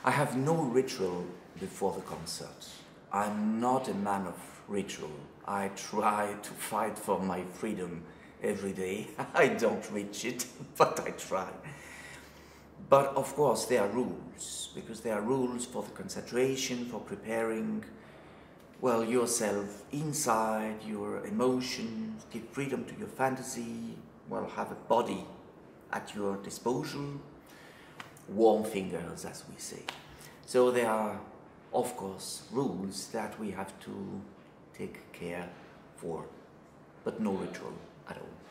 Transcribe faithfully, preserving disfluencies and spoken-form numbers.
I have no ritual before the concert. I'm not a man of ritual. I try to fight for my freedom every day. I don't reach it, but I try. But of course there are rules, because there are rules for the concentration, for preparing, well, yourself inside, your emotions, give freedom to your fantasy, well, have a body at your disposal, warm fingers, as we say. So there are, of course, rules that we have to take care for, but no ritual at all.